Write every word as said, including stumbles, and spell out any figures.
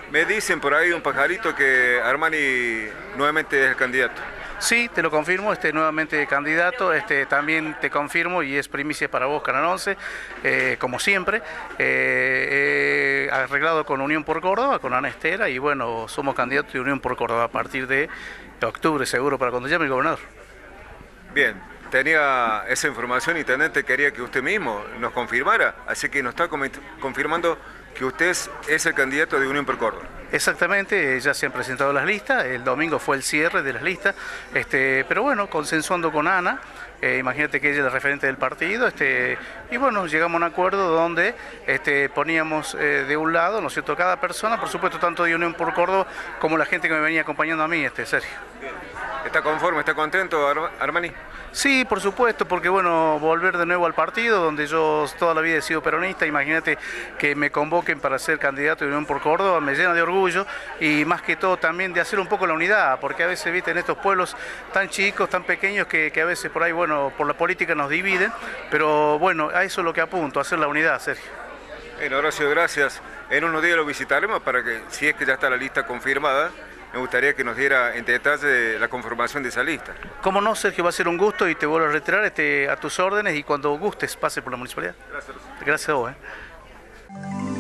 Me dicen por ahí un pajarito que Armani nuevamente es el candidato. Sí, te lo confirmo, este nuevamente candidato, este también te confirmo y es primicia para vos, Canal once, eh, como siempre, eh, eh, arreglado con Unión por Córdoba, con Ana Estera, y bueno, somos candidatos de Unión por Córdoba a partir de octubre seguro para cuando llame el gobernador. Bien, tenía esa información, intendente, quería que usted mismo nos confirmara, así que nos está confirmando que usted es, es el candidato de Unión por Córdoba. Exactamente, ya se han presentado las listas, el domingo fue el cierre de las listas, este, pero bueno, consensuando con Ana, eh, imagínate que ella es la referente del partido, este, y bueno, llegamos a un acuerdo donde este, poníamos eh, de un lado, ¿no es cierto?, cada persona, por supuesto, tanto de Unión por Córdoba como la gente que me venía acompañando a mí, este, Sergio. ¿Está conforme, está contento, Armani? Sí, por supuesto, porque bueno, volver de nuevo al partido, donde yo toda la vida he sido peronista, imagínate que me convoquen para ser candidato de Unión por Córdoba, me llena de orgullo y más que todo también de hacer un poco la unidad, porque a veces, viste, en estos pueblos tan chicos, tan pequeños, que, que a veces por ahí, bueno, por la política nos dividen, pero bueno, a eso es lo que apunto, a hacer la unidad, Sergio. Bueno, Horacio, gracias. En unos días lo visitaremos para que, si es que ya está la lista confirmada, me gustaría que nos diera en detalle la conformación de esa lista. Cómo no, Sergio, va a ser un gusto y te vuelvo a retirar este, a tus órdenes y cuando gustes pase por la municipalidad. Gracias. Gracias a vos. ¿eh?